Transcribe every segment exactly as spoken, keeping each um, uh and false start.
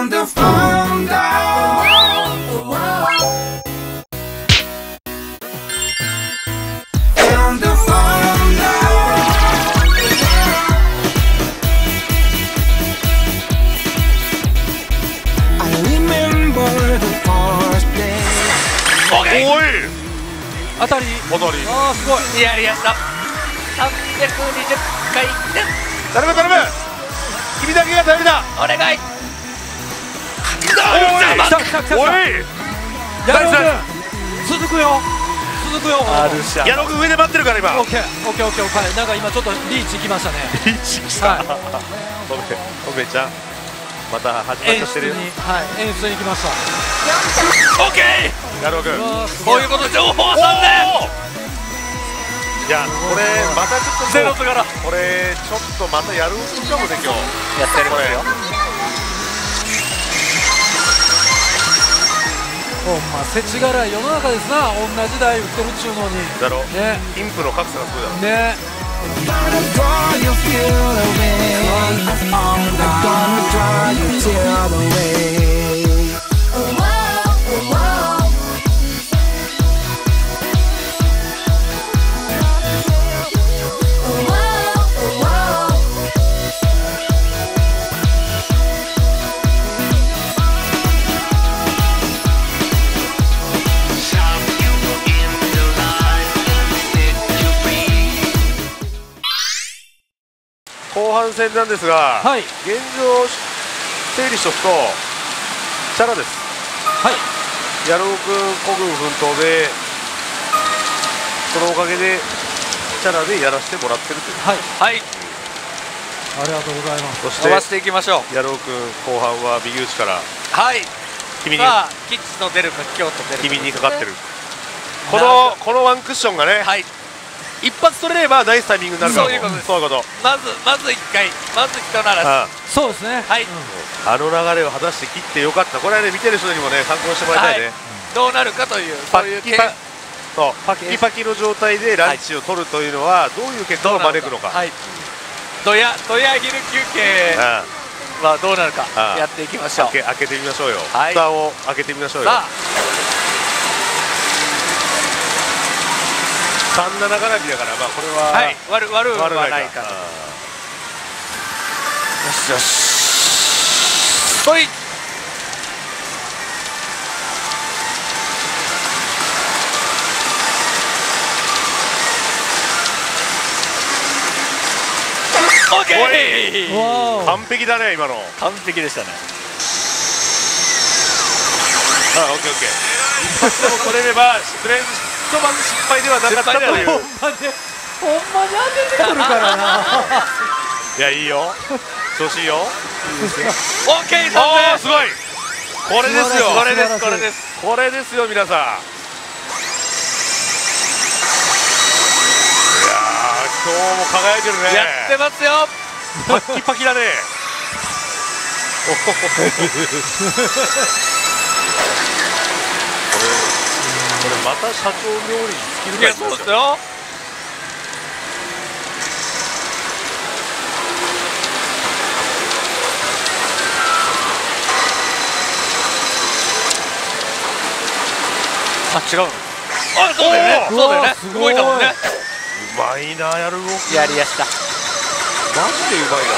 Pound the phone down. Pound the phone down. I remember the first day. おい当たり当たりああすごいやりやしたさんびゃくにじゅっかい転頼む頼む君だけが頼りだお願い来た来た来た来たおい矢野君続くよ続くよあるしゃ矢野君上で待ってるから今オッケーオッケーオッケーはいなんか今ちょっとリーチきましたねリーチきたはいごめんごめんちゃんまた始まっ演ちゃってるよ出にはい演出に来ましたオッケ矢野君うわーすーこういうこと情報はさんねいやこれまたちょっとゼロからこれちょっとまたやるかもね今日やってやりますよほんま世知辛い世の中ですな同じ台打ってるっちゅうのにだろね貧富の格差がすごいだろね Gonna draw you feel away. I'm gonna draw you till the way. 後半戦なんですが、 はい現状整理しとくとチャラですはい矢野君孤軍奮闘でそのおかげでチャラでやらせてもらってるというはいはいありがとうございますそし飛ばしてていきましょう矢野君後半は右打ちからはい君にさあ吉と出るか京と出るか君にかかってるこのこのワンクッションがね、 はい一発取れればナイスタイミングになるからそういうことですそういうことまずまずいっかいまず人ならあそうですねはいあの流れを果たして切ってよかったこれはね見てる人にもね参考にしてもらいたいね、 どうなるかというパそういうッキパそうパッキパキの状態でランチを取るというのはどういう結果を招くのか、 はいドヤドヤ昼休憩あはどうなるかああやっていきましょう開け開けてみましょうよ、 はい蓋を開けてみましょうよさあさんなな絡みだからまあこれは、 はい悪悪は悪ないかかとよしよしほいオッケーわー完璧だね今の完璧でしたねあオッケーオッケー一発でも取れればとりあえず一晩失敗ではなかったというほんまにほんまに当ててくるからないやいいよ調子いいよオッケーおーすさんごいこれですよこれですこれですこれですよ皆さんいやー今日も輝いてるねやってますよパッキパキだねおほほほこれこれまた社長冥利に尽きるいやそうですよあ違うのあそうだよねおーそうだよねうわすごい動いたもんねうまいなやる動きやりやしたマジでうまいな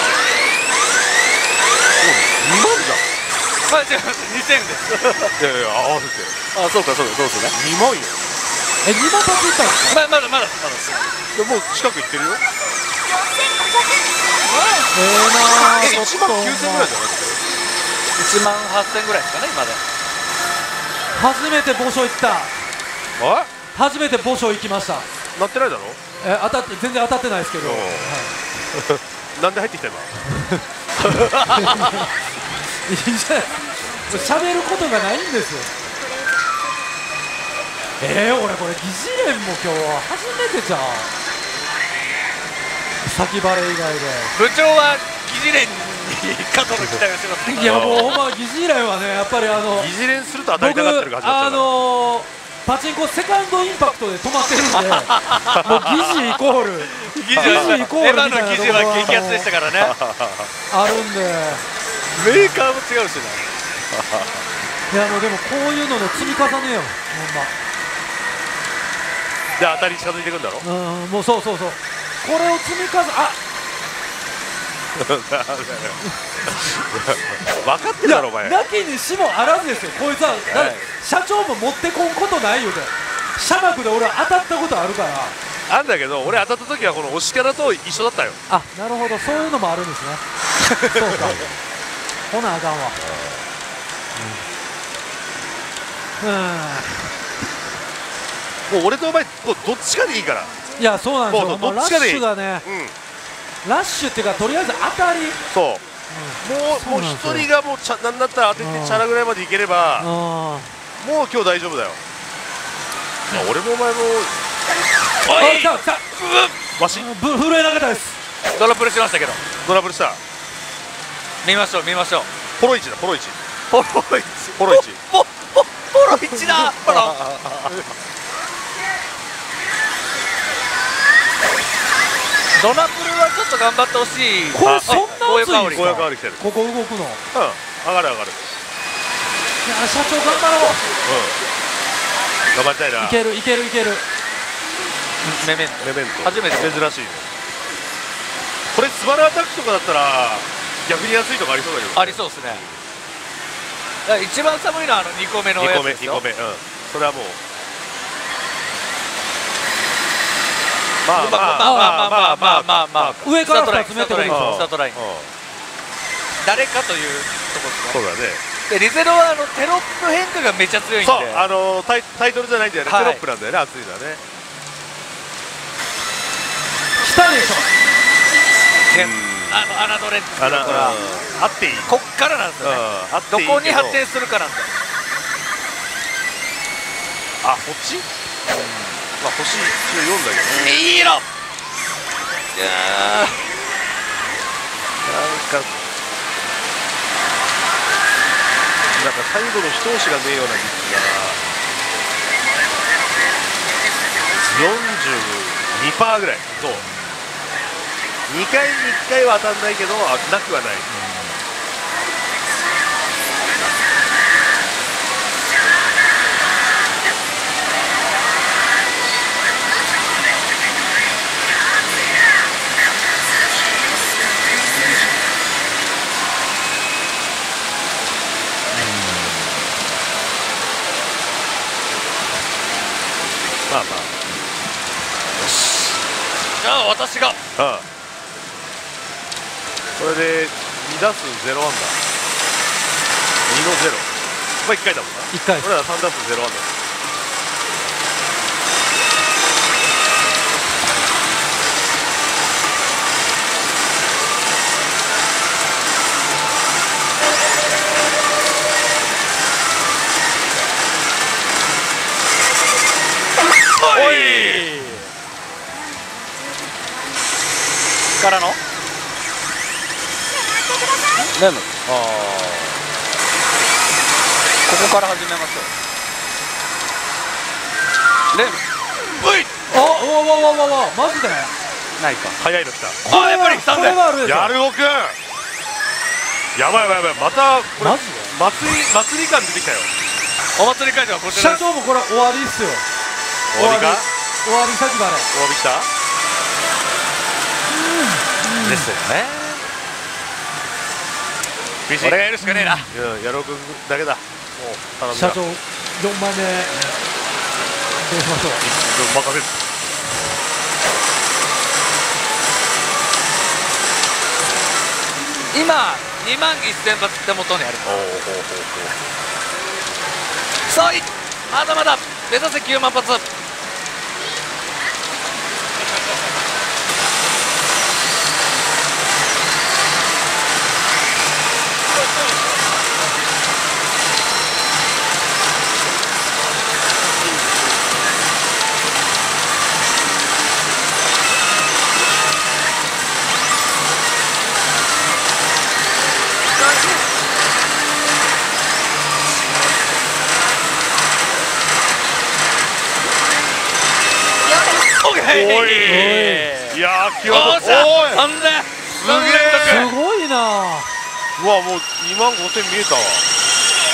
おにまんじゃんまあ違うにせんですいやいや合わせてあそうかそうかそうですねにまんよえにまん発いったんですかままだまだまだでもう近く行ってるよええなえいちまんきゅうせんぐらいじゃないいちまんはっせんぐらいですかね今で初めて墓所行ったあ初めて墓所行きましたなってないだろえ当たって全然当たってないですけど、 うんはいなんで入ってきた今いいじゃない喋ることがないんですよえー、俺これ疑似連も今日初めてじゃん先バレ以外で部長は疑似連に過度の期待をしてますねいやもうほんま疑似連はねやっぱりあの疑似練すると当たり僕たがってるが始まっちゃあうからのー、パチンコセカンドインパクトで止まってるんでもう疑似イコール疑似は疑似イコールみたいな今の疑似は激アツでしたからねあるんでメーカーも違うしないやもうでもこういうのの積み重ねよで当たり近づいていくんだろ。 ほんま。うんもうそうそうそうこれを積み重ねあ分かってるだろお前。 なきにしもあらずですよこいつは、だはい社長も持ってこんことないよで車幕で俺は当たったことあるからあんだけど俺当たった時はこの押しキャラと一緒だったよ。 あなるほどそういうのもあるんですねそうかほなあかんわうんもう俺とお前もうどっちかでいいから。 いやそうなんですよもうもうラッどっちかでいいシュがねうんラッシュっていうかとりあえず当たりそうもうもう一そうなんですよ人がもうちゃなんだったら当ててチャラぐらいまでいければあもう今日大丈夫だよ。まあ俺もお前もあ来た来たわしぶ震えなかったですドラプルしましたけどドラブルした見ましょう見ましょうポロイチだポロイチポロイチポロイチポポポロイチだポロドラプルはちょっと頑張ってほしい。 これそんな熱いんですゴーヤか香り来てる。 ここ動くのいうん上がる上がる。 や社長頑張ろううん頑張りたいな。 いけるいけるいけるメメンメメント初めて珍しいね。これスバルアタックとかだったら逆に安いとかありそうだけど。 ありそうですね。だから一番寒いのはあのにこめのにやつですよ。 こめにこめうんそれはもうまあまあまあまあまあまあまあまあまあ上からふたつ目ってことでしょスタートラインうん誰かというとこですね。 そうだね。 でリゼロはあのテロップ変化がめちゃ強いんで、 そうあのタイタイトルじゃないんだよね、 はいテロップなんだよね、熱いのはね。 来たでしょねあの侮れっていうとあらころはあっていい。 こっからなんですよね。 あってどいいけどこに発展するかなんで。 あそっちまあ星じゅうよんだけどね。 いい色。いやなんかなんか最後の一押しがねえような気が よんじゅうにパーセント ぐらい。そうにかいにいっかいは当たんないけどあなくはない。まあまあじゃあ私がああこれでに打数ゼロアンダーにのゼロまあいっかいだもんな。 いっかい俺らさん打数ゼロアンダー。 おいからのレムあここから始めましょう。レム V あおわわわわわマジでないか。 あ早いの来た。 あやっぱり来たんこだよ。 れはあるでしょやるおくんやばいやばいやばいまたこれマジで祭り祭り感出てきたよ。 お祭り会場はこちらです。 社長もこれ終わりっすよ終わりか終わり先払い終わりきたですよね。 ビシ俺がやるしかねえな。 うんやろうくんだけだもう頼んだ社長よんまいめどうしましょう任せる。 今にまんせん発手元にある。 おおほうほうほうさあいまだまだ目指せきゅうまん発。オッケー。 おいいやー際どいおーしゃおいなんですげえすごいなうわもうにまんごせん見えたわ。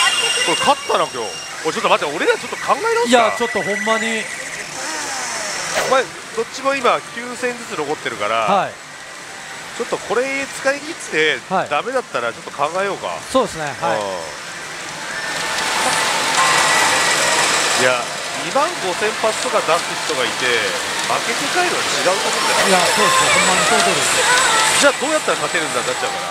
これ勝ったな今日。おいちょっと待って、俺らちょっと考え直すか。 いやちょっとほんまにお前どっちも今きゅうせんずつ残ってるから、 はい、 ちょっとこれ使い切ってはいダメだったらちょっと考えようか。 そうですね。はい、 いやにまんごせん発とか出す人がいて負けて帰るのは違うと思うんだよ。 いやそうですよ、ほんまにその通りです。 じゃあどうやったら勝てるんだってなっちゃうから。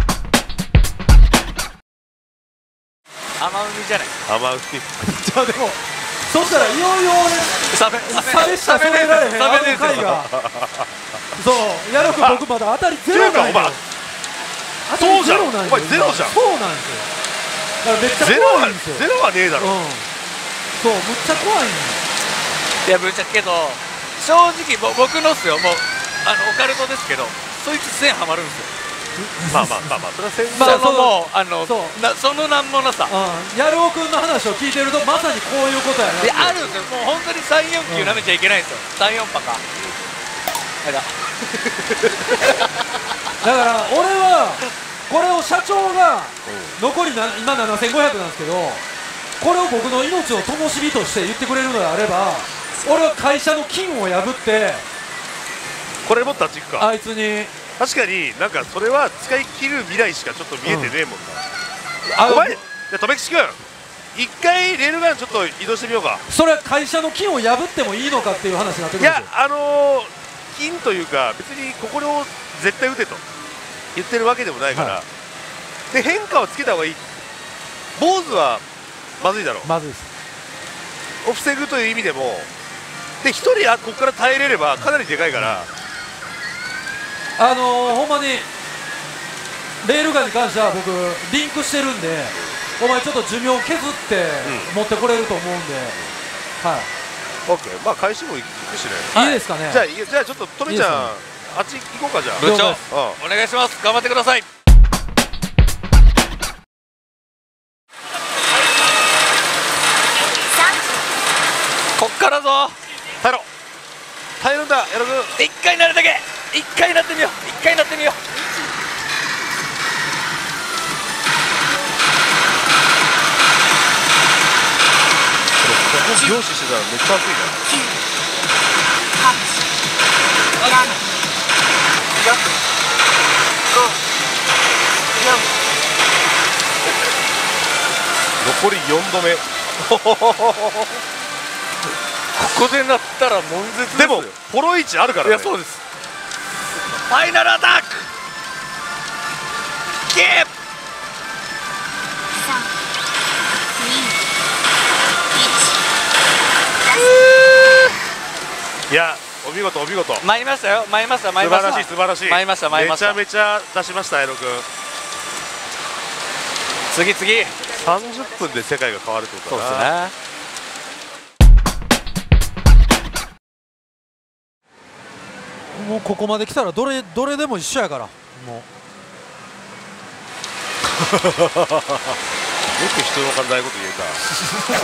甘海じゃない。 甘うじゃあでもそしたらいよいよ俺サメサメしか止められへんあの回がそうやろく僕まだ当たりゼロなんよ。当たりゼロなんよ。 お前ゼロじゃん。 そうなんですよ。だからめっちゃゼロは怖いんですよ。 ゼロはねえだろ。 うん、そうむっちゃ怖いんよ。 いやぶっちゃけど正直ぼ僕のっすよ。もうあのオカルトですけどそいつ線ハマるんですよ。 まあまあまあまあそれは先まあそのもうあのそうなそのなんもなさ。 うん、やるおくんの話を聞いてるとまさにこういうことやなって。 であるんですよ。もう本当にさんよんきゅうなめちゃいけないんですよ。さんよん波か。あれだ。 だから俺はこれを社長が残りな今ななせんごひゃくなんですけど、これを僕の命の灯火として言ってくれるのであれば俺は会社の金を破ってこれも立ち行くか。 あいつに確かになんかそれは使い切る未来しかちょっと見えてねえもんな。 あお前じゃあ留吉君一回レールガンちょっと移動してみようか。 それは会社の金を破ってもいいのかっていう話になってくいるんですよ。 やあのー、金というか別にここを絶対打てと言ってるわけでもないから、 はで変化をつけた方がいい。坊主はまずいだろう。 まずいです。 を防ぐという意味でもで一人あここから耐えれればかなりでかいから、 あのー、ほんまにレールガンに関しては僕リンクしてるんでお前ちょっと寿命削って持ってこれると思うんで、はい、 オッケー。まあ開始も行くしね、 はい、いいですかね。 じゃあいじゃあちょっととめちゃんいいあっち行こうか。じゃあ部長了うんお願いします。頑張ってください。こっからぞ。 耐えろ耐えるんだやろく一回なるだけ一回なってみよう。一回なってみよう。 ここ凝視してたらめっちゃ熱いな。残りよんどめここでなったら悶絶ですよ。 でもフォロー位置あるからね。 いやそうです。ファイナルアタックキープ。 いやお見事お見事。 参りましたよ。参りました参素晴りました。 らしい素晴らしい。 参りました参りました。 めちゃめちゃ出しました江野君。 次次さんじゅっぷんで世界が変わるってことだな。 そうですね。 もうここまで来たらどれどれでも一緒やからもうよく人の考えこと言え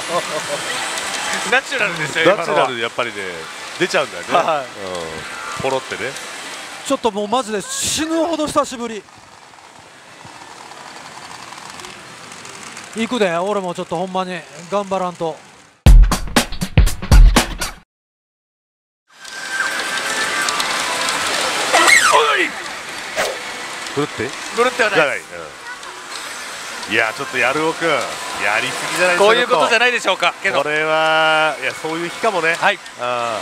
ナチュラルですよた。 今のはナチュラルでやっぱりね出ちゃうんだよね、 はいうん、ポロってね。 ちょっともうマジで死ぬほど久しぶり。行くで俺もちょっとほんまに頑張らんと。 ふるってぐるってはないでじゃない、うん、いやちょっとやるおくんやりすぎじゃないす。こういうことじゃないないでしょうか。けどこれはいやそういう日かもね。 はい。 あ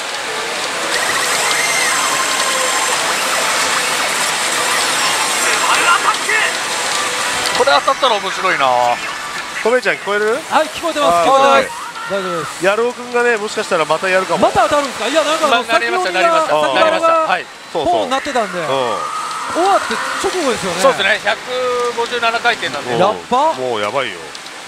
これ当たったら面白いな。 とめちゃん聞こえる？ はい聞こえてます聞こえてます大丈夫です。 やるおくんがねもしかしたらまたやるかも。 また当たるんですか。いやなんかあのなりましたなりました先なりました。 がはい。 そうそうポンなってたんでう終わって直後ですよね。 そうですね。ひゃくごじゅうななかいてんなんで。 んやっばもうやばいよ。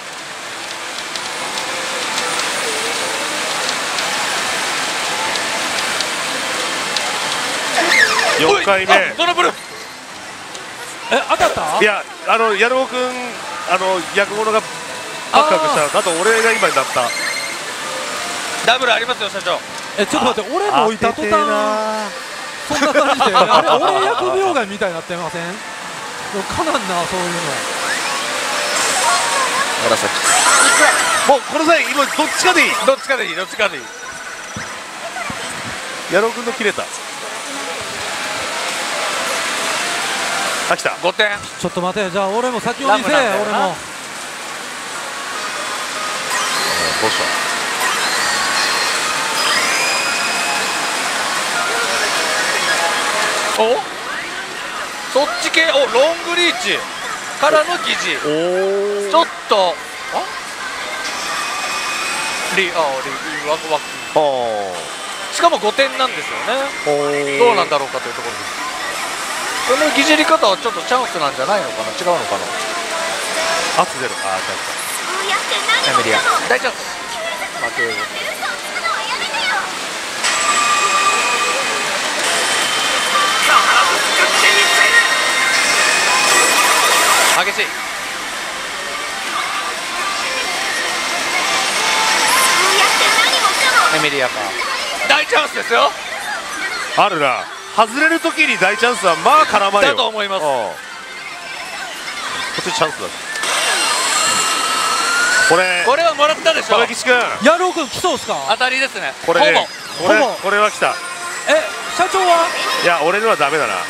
よんかいめ。 あドラブル。 え当たった。 いやあのやるおくんあの役物がパクパクしたあと俺が今になった。 ダブルありますよ社長。 えちょっと待って俺も置いた途端そんな感じであれ俺役病害みたいになってません。かなんなそういうの。 紫。 もうこの際今どっちかでいい。 どっちかでいい、どっちかでいい。 矢野君の切れた。あ、来た。 ごてん。 ちょっと待て、じゃあ俺も先を見せ、 ラムなんだよな俺も。 どうした。 お、そっち系。お、ロングリーチからの疑似。 おお。 ちょっとあリあリワクワク。 あしかもごてんなんですよね。 あ。 どうなんだろうかというところです。この疑似り方はちょっとチャンスなんじゃないのかな、違うのかな。 圧出る。ああ、 エミリア大チャンス。負ける。激しい。エミリアか。大チャンスですよ。 あるな。外れるときに大チャンスはまあ絡まるよ。 だと思います。 こっちチャンスだ。これこれはもらったでしょ。 川岸君。 矢野君来そうっすか。 当たりですね。 これね。これほぼこれは来た。 え、社長は。 いや俺のはダメだな。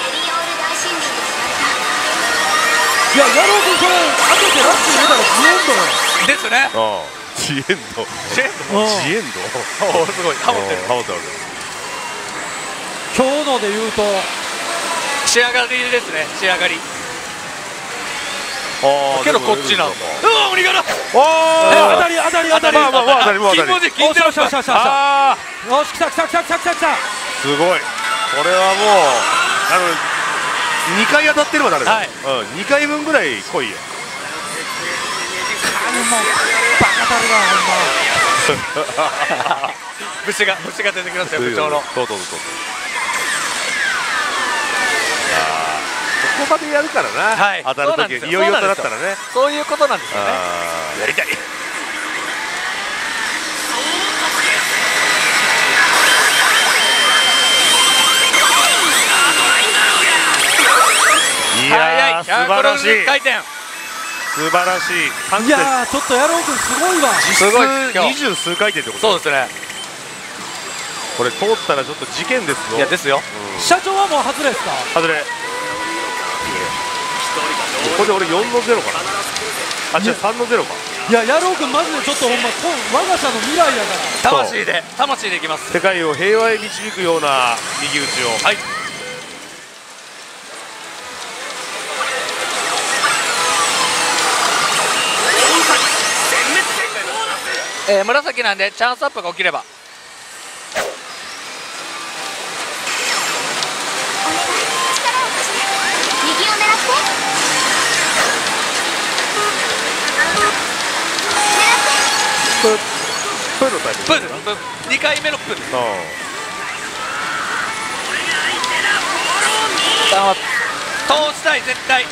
いや、矢野君それ当ててラッキー入れたらジエンドよ。 ですね。 うん。ジエンド。 ジェうんジエンド。 おすごいハモってる。 ハモってる。 今日ので言うと仕上がりですね。仕上がり。 ああ。 けどこっちなんだ。うわ、鬼柄。 おえ、 お。 当たり当たり当たり。 まあまあまあ当たりも当たり。 金文字金テロップ。 よしよしよしよしああ。 よし、来た来た来た来た来た来た。 すごい。これはもうあのにかい当たってればなるよ。 はいうん。にかいぶんぐらい来いよ。 バカたるな、ほんま。 虫が虫が出てきますよ、部長の。 そうそうそうそう。ああ。ここまでやるからな。 はい当たる時いよいよとなったらね。 そういうことなんですよね。 ああ。やりたい。いやー素晴らしい。 回転。 素晴らしい。 いやー、ちょっと矢野君すごいわ。 すごい今日二十数回転ってこと。 そうですね。 これ通ったらちょっと事件ですぞ。 いやですよ。 社長はもう外れですか。 外れ。これで俺よんのゼロかな。あ、違うさんのゼロか。 いや、矢野君マジでちょっとほんまこん我が社の未来やから。 魂で魂でいきます。 世界を平和へ導くような右打ちを。 はい。えー、紫なんでチャンスアップが起きれば。 プープーのタイプ。 プーです。プーにかいめのプーです。あ通したい絶対。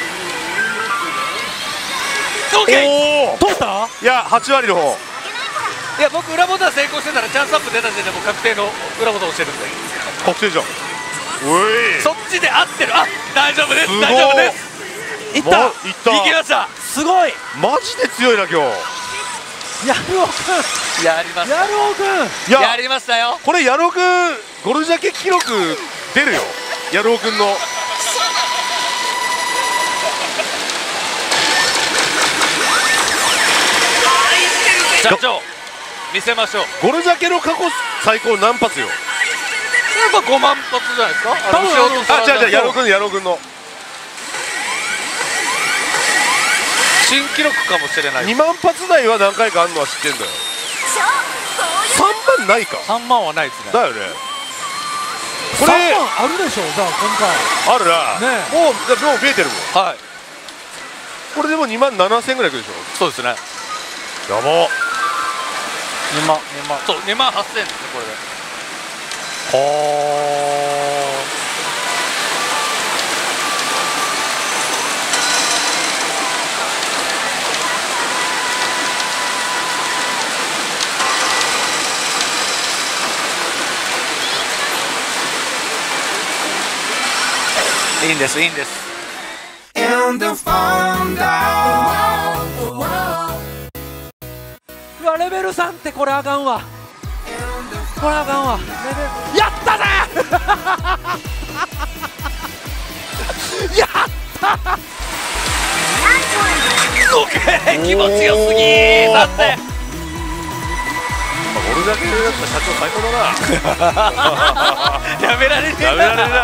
オッケー。 おお。 通った。 いやはち割の方。 いや僕裏ボタン成功してたらチャンスアップ出た時点でもう確定の裏ボタン押してるんで。 確定じゃん。おい。 そっちで合ってる。あ、大丈夫です。 すごい大丈夫です。 いったいった。 行きました。 すごい。 マジで強いな今日。 矢野君やりました。 矢野君いややりましたよ。 これ矢野くんゴルジャケ記録出るよ。矢野くんの。 社長見せましょう。 ゴルジャケの過去最高何発よ。 やっぱごまん発じゃないですか。 多分あ、違う違う矢野くん矢野くんの新記録かもしれない。 にまん発台は何回かあんのは知ってんだよ。さんまんないか。 さんまんはないですね。 だよね。こさんれまんあるでしょ。じゃあ今回あるな。 ねえもうもう見えてるもん。 はい。 これでもにまんななせんぐらいいくでしょ。 そうですね。 やば。 にまんにまんそうにまんはっせんですねこれで。 はいいんですいいんです。 In the phone dial. わレベルさんってこれあかんわこれあかんわレベルやったぜやったオッケー気持ちよすぎー残念俺だけだったら社長最高だなやめられねえやめられるな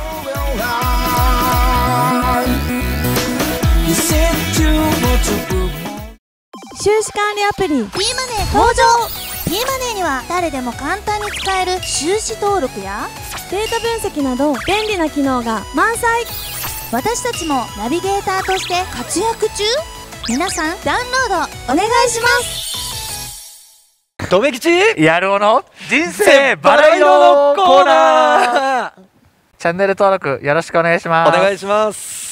You said you want to prove 収支管理アプリ P マネー登場 P マネーには誰でも簡単に使える収支登録やデータ分析など便利な機能が満載。私たちもナビゲーターとして活躍中。皆さんダウンロードお願いします。 とめきちやるおの人生バラ色のコーナーチャンネル登録よろしくお願いします。 お願いします。